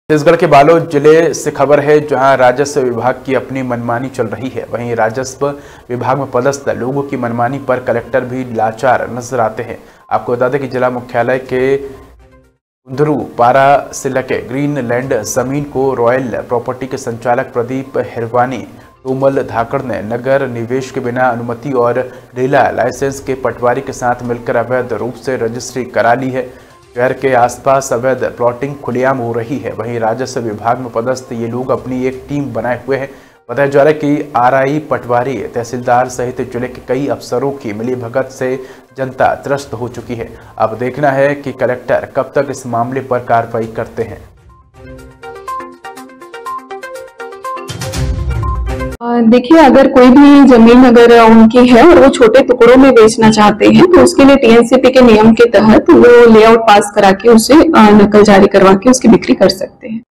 छत्तीसगढ़ के बालोद जिले से खबर है, जहां राजस्व विभाग की अपनी मनमानी चल रही है। वहीं राजस्व विभाग में पदस्थ लोगों की मनमानी पर कलेक्टर भी लाचार नजर आते हैं। आपको बता दें कि जिला मुख्यालय के कुंदरू पारा से लगे ग्रीन लैंड जमीन को रॉयल प्रॉपर्टी के संचालक प्रदीप हिरवानी टोमल धाकड़ ने नगर निवेश के बिना अनुमति और ढीला लाइसेंस के पटवारी के साथ मिलकर अवैध रूप से रजिस्ट्री करा ली है। शहर के आसपास अवैध प्लॉटिंग खुलेआम हो रही है। वहीं राजस्व विभाग में पदस्थ ये लोग अपनी एक टीम बनाए हुए हैं। बताया जा रहा है कि आरआई, पटवारी, तहसीलदार सहित जिले के कई अफसरों की मिलीभगत से जनता त्रस्त हो चुकी है। अब देखना है कि कलेक्टर कब तक इस मामले पर कार्रवाई करते हैं। देखिए, अगर कोई भी जमीन अगर उनकी है और वो छोटे टुकड़ों में बेचना चाहते हैं तो उसके लिए टीएनसीपी के नियम के तहत वो लेआउट पास करा के उसे नकल जारी करवा के उसकी बिक्री कर सकते हैं।